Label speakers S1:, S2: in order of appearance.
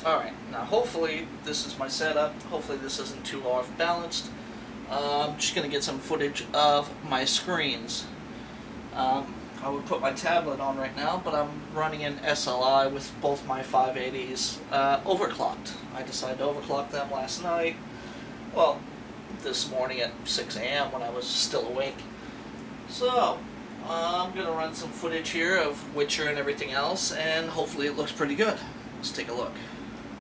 S1: Alright, now hopefully this is my setup. Hopefully this isn't too off balanced. I'm just going to get some footage of my screens. I would put my tablet on right now, but I'm running an SLI with both my 580s overclocked. I decided to overclock them last night. Well, this morning at 6 a.m. when I was still awake. So, I'm going to run some footage here of Witcher and everything else, and hopefully it looks pretty good. Let's take a look.